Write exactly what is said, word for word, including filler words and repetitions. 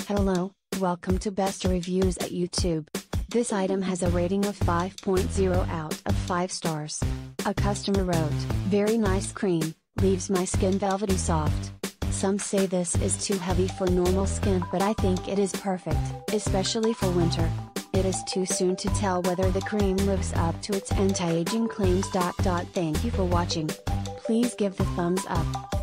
Hello, welcome to Best Reviews at YouTube. This item has a rating of five point zero out of five stars. A customer wrote, "Very nice cream, leaves my skin velvety soft. Some say this is too heavy for normal skin, but I think it is perfect, especially for winter. It is too soon to tell whether the cream lives up to its anti-aging claims. Thank you for watching. Please give the thumbs up.